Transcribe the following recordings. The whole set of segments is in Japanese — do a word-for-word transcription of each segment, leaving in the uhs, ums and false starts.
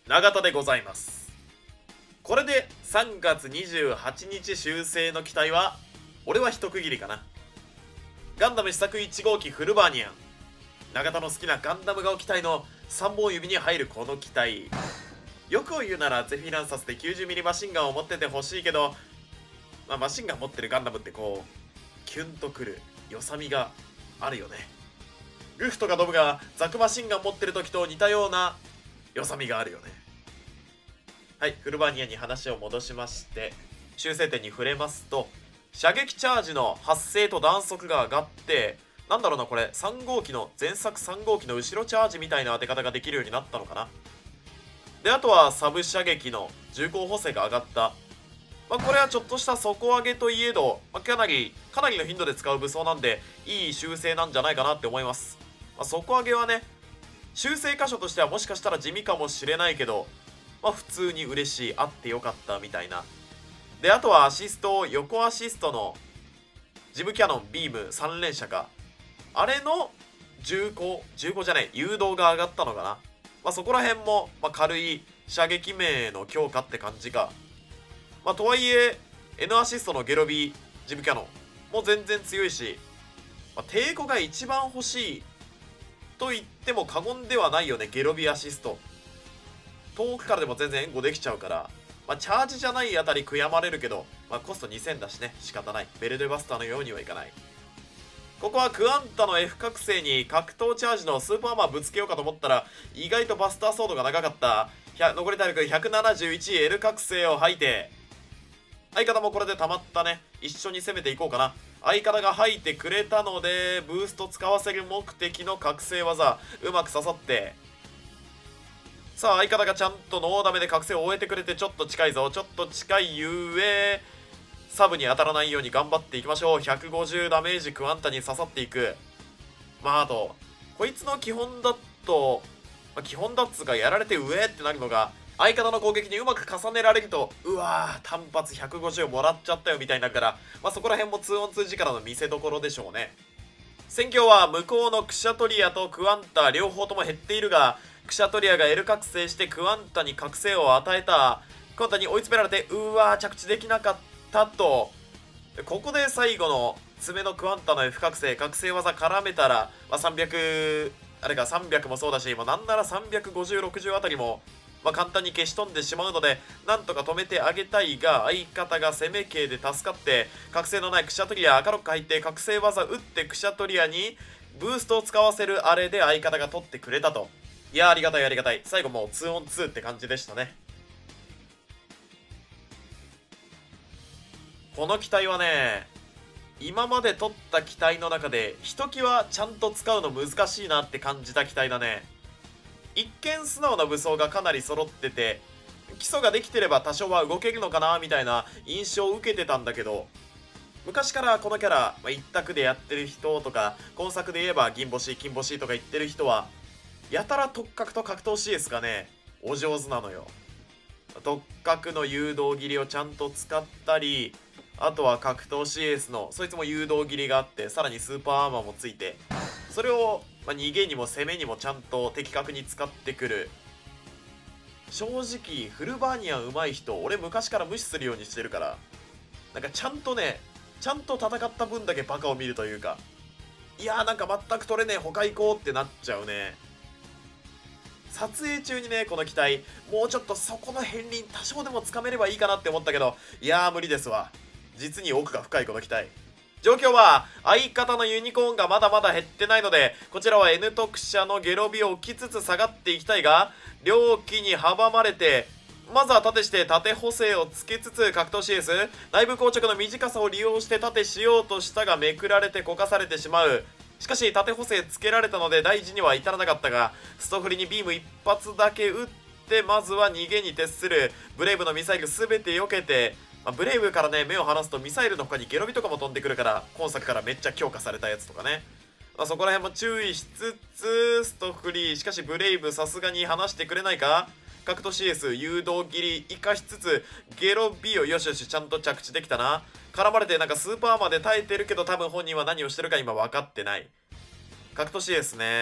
永田でございます。これでさんがつにじゅうはちにち修正の機体は俺は一区切りかな。ガンダム試作いち号機フルバーニアン、永田の好きなガンダム顔機体のさんぼん指に入るこの機体、欲を言うならゼフィランサスで きゅうじゅうミリ マシンガンを持っててほしいけど、まあ、マシンガン持ってるガンダムってこうキュンとくるよさみがあるよね。グフとかドブがザクマシンガン持ってる時と似たようなよさみがあるよね。はい、フルバーニアに話を戻しまして、修正点に触れますと、射撃チャージの発生と弾速が上がって、なんだろうな、これさん号機の前作さん号機の後ろチャージみたいな当て方ができるようになったのかな。で、あとはサブ射撃の重厚補正が上がった。まあ、これはちょっとした底上げといえど、まあ、かなりかなりの頻度で使う武装なんでいい修正なんじゃないかなって思います。まあ、底上げはね、修正箇所としてはもしかしたら地味かもしれないけど、まあ普通に嬉しい、あってよかったみたいな。で、あとはアシスト、横アシストのジムキャノンビームさん連射か、あれの重厚重厚じゃない誘導が上がったのかな。まあそこら辺も、まあ、軽い射撃面の強化って感じか。まあとはいえ N アシストのゲロビージムキャノンも全然強いし、まあ、抵抗が一番欲しいと言っても過言ではないよね。ゲロビアシスト遠くからでも全然援護できちゃうから、まあ、チャージじゃないあたり悔やまれるけど、まあ、コストにせんだしね、仕方ない。ベルデバスターのようにはいかない。ここはクアンタの F 覚醒に格闘チャージのスーパーマンぶつけようかと思ったら、意外とバスターソードが長かった。残り体力 ひゃくななじゅういち L 覚醒を吐いて、相方もこれでたまったね。一緒に攻めていこうかな。相方が吐いてくれたので、ブースト使わせる目的の覚醒技うまく刺さって、さあ相方がちゃんとノーダメで覚醒を終えてくれて、ちょっと近いぞ、ちょっと近いゆえサブに当たらないように頑張っていきましょう。ひゃくごじゅうダメージクワンタに刺さっていく。まああとこいつの基本だと、まあ、基本だっつうかやられて上ってなるのが、相方の攻撃にうまく重ねられると、うわー単発ひゃくごじゅうもらっちゃったよみたいになるから、まあ、そこら辺も ツーオンツー 力の見せどころでしょうね。戦況は向こうのクシャトリアとクワンタ両方とも減っているが、クシャトリアが L 覚醒してクワンタに覚醒を与えた。クワンタに追い詰められて、うわー着地できなかったと。ここで最後の爪のクワンタの F 覚醒覚醒技絡めたら、まあ、さんびゃくあれかさんびゃくもそうだし、もうなんならさんびゃくごじゅう、ろくじゅうあたりも、まあ、簡単に消し飛んでしまうので、なんとか止めてあげたいが、相方が攻め系で助かって、覚醒のないクシャトリア赤ロック入って覚醒技打ってクシャトリアにブーストを使わせるあれで相方が取ってくれたと。いやーありがたいありがたい。最後もう ツーオンツー って感じでしたね。この機体はね、今まで取った機体の中でひときわちゃんと使うの難しいなって感じた機体だね。一見素直な武装がかなり揃ってて、基礎ができてれば多少は動けるのかなみたいな印象を受けてたんだけど、昔からこのキャラ、まあ、一択でやってる人とか、今作で言えば銀星金星とか言ってる人はやたら特格と格闘 シーエス がねお上手なのよ。特格の誘導切りをちゃんと使ったり、あとは格闘 シーエス のそいつも誘導切りがあって、さらにスーパーアーマーもついて、それを、まあ、逃げにも攻めにもちゃんと的確に使ってくる。正直フルバーニアン上手い人俺昔から無視するようにしてるから、なんかちゃんとねちゃんと戦った分だけバカを見るというか、いやーなんか全く取れねえ他行こうってなっちゃうね。撮影中にねこの機体もうちょっとそこの片鱗多少でもつかめればいいかなって思ったけど、いやー無理ですわ。実に奥が深いこの機体。状況は相方のユニコーンがまだまだ減ってないので、こちらは N 特殊のゲロビを置きつつ下がっていきたいが、両機に阻まれて、まずは縦して縦補正をつけつつ格闘 シーエス 内部硬直の短さを利用して縦しようとしたがめくられてこかされてしまう。しかし縦補正つけられたので大事には至らなかったが、ストフリにビーム一発だけ打ってまずは逃げに徹する。ブレイブのミサイル全て避けて、まあ、ブレイブからね目を離すとミサイルの他にゲロビとかも飛んでくるから、今作からめっちゃ強化されたやつとかね、まあ、そこら辺も注意しつつストフリー、しかしブレイブさすがに離してくれないか。格闘 シーエス 誘導切り生かしつつゲロビをよしよしちゃんと着地できたな。絡まれてなんかスーパーまで耐えてるけど、多分本人は何をしてるか今分かってない。格闘 シーエス ね、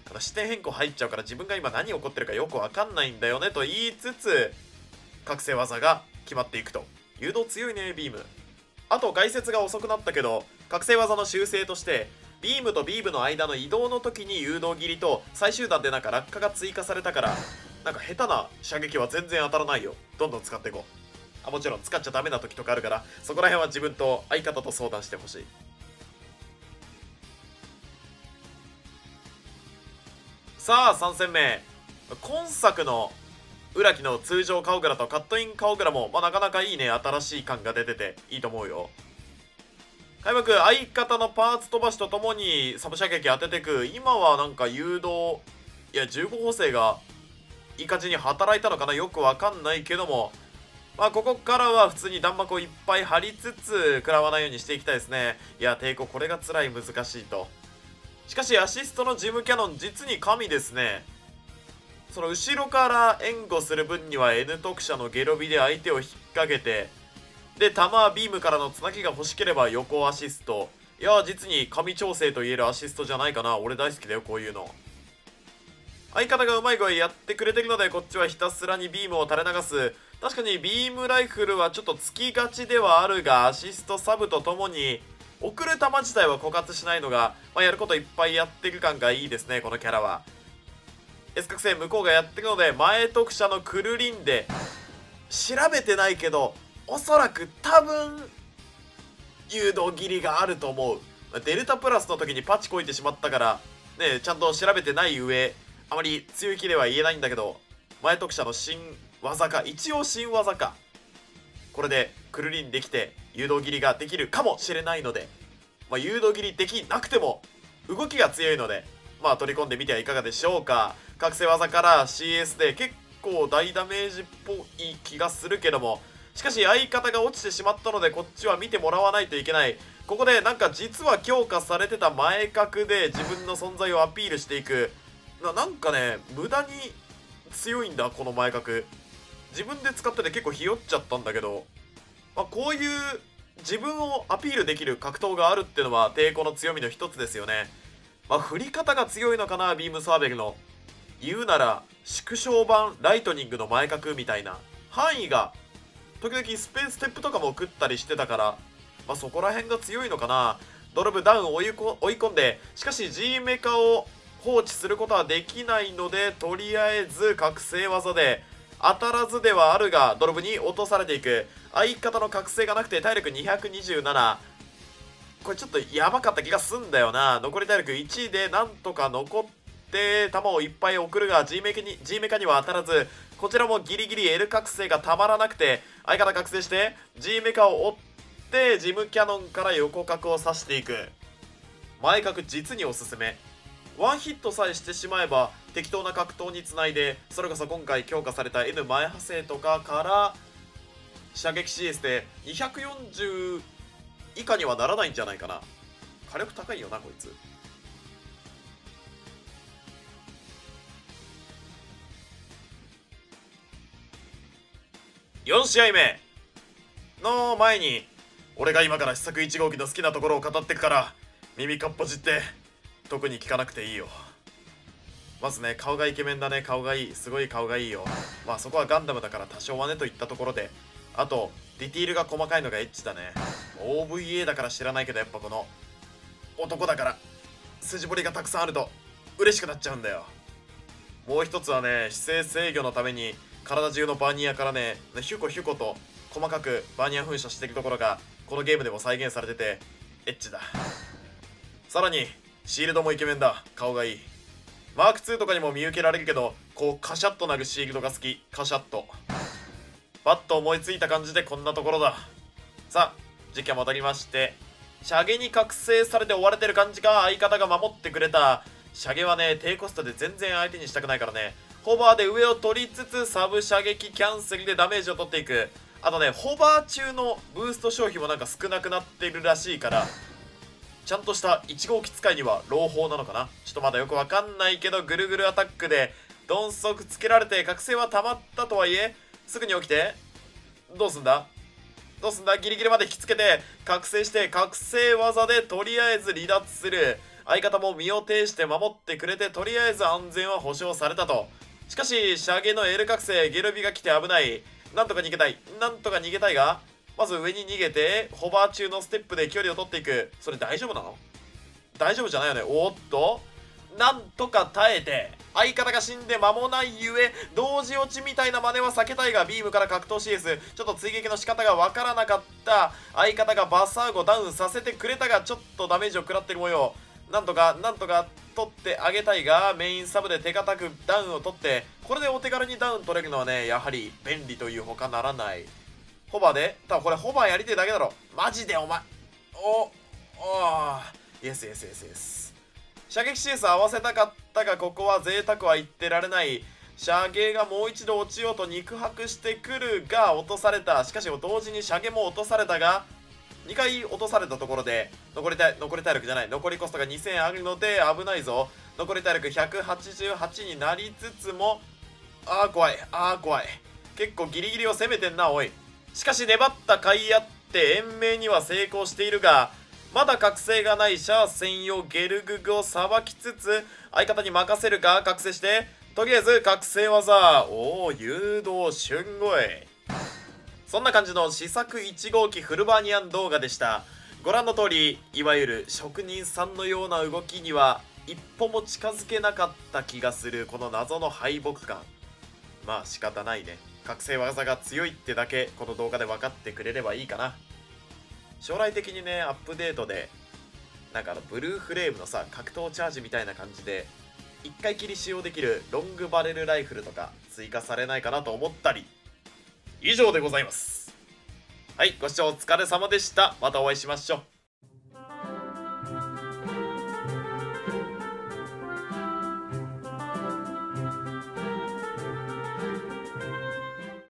あの視点変更入っちゃうから自分が今何起こってるかよくわかんないんだよねと言いつつ、覚醒技が決まっていくと。誘導強いね、ビーム。あと解説が遅くなったけど、覚醒技の修正としてビームとビームの間の移動の時に誘導切りと最終段でなんか落下が追加されたから、なんか下手な射撃は全然当たらないよ。どんどん使っていこう。あ、もちろん使っちゃダメな時とかあるから、そこら辺は自分と相方と相談してほしい。さあさん戦目、今作の浦木の通常カオグラとカットインカオグラも、まあ、なかなかいいね。新しい感が出てていいと思うよ。開幕、相方のパーツ飛ばしとともにサブ射撃当ててく。今はなんか誘導、いやじゅうご補正がいい感じに働いたのかな、よくわかんないけども、まあここからは普通に弾幕をいっぱい張りつつ食らわないようにしていきたいですね。いや抵抗これが辛い、難しいと。しかしアシストのジムキャノン実に神ですね。その後ろから援護する分には N 特殊のゲロビで相手を引っ掛けて、で弾ビームからのつなぎが欲しければ横アシスト。いや実に神調整と言えるアシストじゃないかな。俺大好きだよこういうの。相方がうまい声やってくれてるのでこっちはひたすらにビームを垂れ流す。確かにビームライフルはちょっとつきがちではあるが、アシストサブとともに送る球自体は枯渇しないのが、まあ、やることいっぱいやっていく感がいいですね、このキャラは。 S 覚醒向こうがやっていくので、前特殊のクルリンで調べてないけどおそらく多分誘導切りがあると思う。デルタプラスの時にパチこいてしまったからね、ちゃんと調べてない上あまり強い気では言えないんだけど、前特殊の新技か、一応新技か。これでクルリンできて誘導切りができるかもしれないので、まあ、誘導切りできなくても動きが強いので、まあ取り込んでみてはいかがでしょうか。覚醒技から シーエス で結構大ダメージっぽい気がするけども、しかし相方が落ちてしまったのでこっちは見てもらわないといけない。ここでなんか実は強化されてた前角で自分の存在をアピールしていく。な、なんかね無駄に強いんだこの前角。自分で使ってて結構ひよっちゃったんだけど、まあ、こういう自分をアピールできる格闘があるっていうのは抵抗の強みの一つですよね。まあ、振り方が強いのかな、ビームサーベルの。言うなら縮小版ライトニングの前角みたいな。範囲が時々スペースステップとかも食ったりしてたから、まあ、そこら辺が強いのかな。ドロブダウンを追いこ追い込んで、しかし G メカを放置することはできないので、とりあえず覚醒技で当たらずではあるがドロブに落とされていく。相方の覚醒がなくて体力にひゃくにじゅうなな。これちょっとやばかった気がすんだよな。残り体力いちでなんとか残って弾をいっぱい送るが G メカに G メカには当たらず、こちらもギリギリ L 覚醒がたまらなくて、相方覚醒して G メカを追ってジムキャノンから横角を刺していく。前角実におすすめ。ワンヒットさえしてしまえば適当な格闘につないで、それこそ今回強化された N 前派生とかから射撃 シーエス でにひゃくよんじゅう以下にはならないんじゃないかな。火力高いよなこいつ。よん試合目の前に俺が今から試作いち号機の好きなところを語ってくから耳かっぽじって特に聞かなくていいよ。まずね、顔がイケメンだね。顔がいい、すごい顔がいいよ。まあそこはガンダムだから多少はねといったところで、あとディティールが細かいのがエッチだね。 オーブイエー だから知らないけど、やっぱこの男だから筋彫りがたくさんあると嬉しくなっちゃうんだよ。もう一つはね、姿勢制御のために体中のバーニアからねヒュコヒュコと細かくバーニア噴射していくところがこのゲームでも再現されててエッチだ。さらにシールドもイケメンだ。顔がいい。マークツーとかにも見受けられるけど、こうカシャッとなるシールドが好き。カシャッとパッと思いついた感じでこんなところだ。さあ実況戻りまして、シャゲに覚醒されて追われてる感じか。相方が守ってくれた。シャゲはね低コストで全然相手にしたくないからね、ホバーで上を取りつつサブ射撃キャンセルでダメージを取っていく。あとねホバー中のブースト消費もなんか少なくなっているらしいから、ちゃんとしたいち号機使いには朗報なのかな。ちょっとまだよくわかんないけど、ぐるぐるアタックで鈍足つけられて覚醒は溜まったとはいえ、すぐに起きてどうすんだどうすんだギリギリまで引きつけて覚醒して、覚醒技でとりあえず離脱する。 相方も身を挺して守ってくれて、とりあえず安全は保証されたと。しかしシャゲの L 覚醒ゲルビが来て危ない。なんとか逃げたいなんとか逃げたいが、まず上に逃げてホバー中のステップで距離を取っていく。それ大丈夫なの？大丈夫じゃないよね。おっと、なんとか耐えて、相方が死んで間もないゆえ同時落ちみたいな真似は避けたいが、ビームから格闘 シーエス、ちょっと追撃の仕方がわからなかった。相方がバサーゴダウンさせてくれたが、ちょっとダメージを食らってる模様。なんとかなんとか取ってあげたいが、メインサブで手堅くダウンを取って、これでお手軽にダウン取れるのはね、やはり便利というほかならない。ホバーで、ただこれホバーやりてえだけだろ。マジでお前。お、おー、イエスイエスイエスイエス。射撃シーエス合わせたかったが、ここは贅沢は言ってられない。射撃がもう一度落ちようと肉薄してくるが、落とされた。しかし同時に射撃も落とされたが、にかい落とされたところで、残り体、残り体力じゃない、残りコストがにせんあるので危ないぞ。残り体力ひゃくはちじゅうはちになりつつも、あー怖い、あー怖い。結構ギリギリを攻めてんな、おい。しかし粘った甲斐あって延命には成功しているが、まだ覚醒がないシャア専用ゲルググをさばきつつ、相方に任せるか、覚醒して、とりあえず覚醒技、おお、誘導瞬越。そんな感じの試作いち号機フルバーニアン動画でした。ご覧の通り、いわゆる職人さんのような動きには一歩も近づけなかった気がするこの謎の敗北感。まあ仕方ないね。覚醒技が強いってだけこの動画で分かってくれればいいかな。将来的にね、アップデートでなんかあのブルーフレームのさ、格闘チャージみたいな感じでいっかいきり使用できるロングバレルライフルとか追加されないかなと思ったり。以上でございます。はい、ご視聴お疲れ様でした。またお会いしましょう。